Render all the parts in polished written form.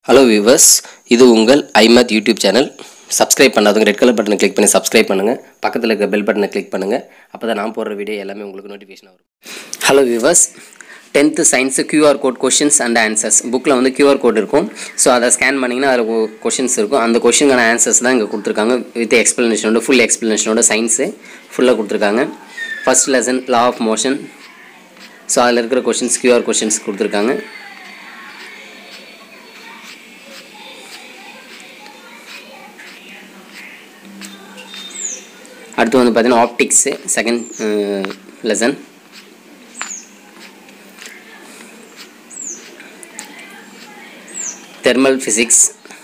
Hello viewers, இது உங்கள் iMath YouTube channel. Subscribe பண்ணாதவங்க ரெட் கலர் பட்டனை கிளிக் பண்ணி subscribe பண்ணுங்க. பக்கத்துல இருக்க பெல் பட்டனை கிளிக் பண்ணுங்க. அப்பதான் நான் போடுற வீடியோ எல்லாமே உங்களுக்கு நோட்டிஃபிகேஷன் வரும். Hello viewers, 10th science QR code questions and answers. bookல வந்து QR code இருக்கும். சோ அத ஸ்கேன் பண்ணீங்கன்னா அதுல questions இருக்கும். அந்த questionக்கான answers தான் இங்க கொடுத்திருக்காங்க. with explanation full explanation science ஃபுல்லா கொடுத்திருக்காங்க. First lesson law of motion. So அதுல இருக்கிற questions QR questions கொடுத்திருக்காங்க. அடுத்து வந்து பாத்தீங்கன்னா optics second lesson thermal physics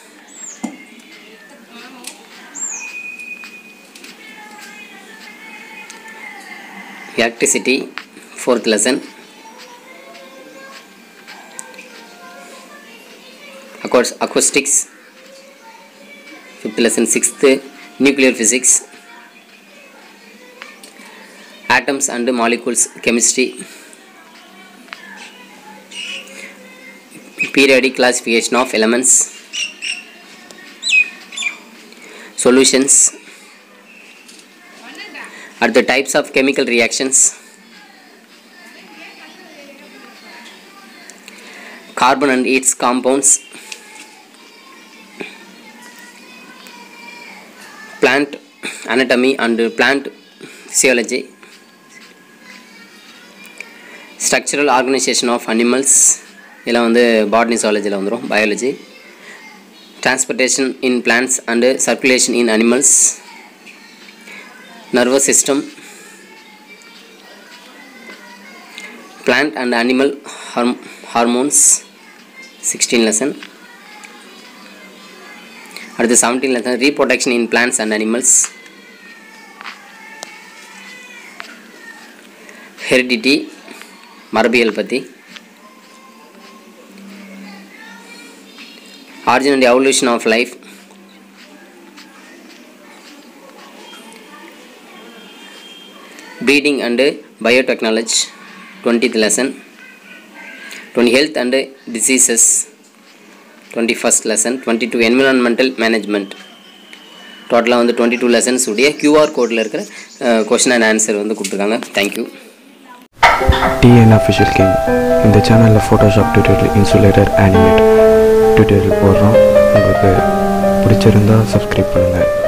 electricity fourth lesson acoustics fifth lesson sixth nuclear physics atoms and molecules chemistry periodic classification of elements solutions are the types of chemical reactions carbon and its compounds plant anatomy and plant physiology structural organization of animals இதெல்லாம் வந்து botany zoology ல வந்துரும் biology transportation in plants and circulation in animals nervous system plant and animal hormones 16 lesson அடுத்து 17 lesson reproduction in plants and animals heredity மரபியல் பத்தி origin and evolution of life breeding and biotechnology 20th lesson 20 health and diseases 21st lesson 22 environmental management டோட்டலா வந்து 22 lessons உடைய QR கோட்ல இருக்கிற question and answer வந்து கொடுத்திருக்காங்க thank you TN Official King இந்த சேனல்ல Photoshop tutorial insulator animate tutorial போடுறோம் உங்களுக்கு பிடிச்சிருந்தா subscribe பண்ணுங்க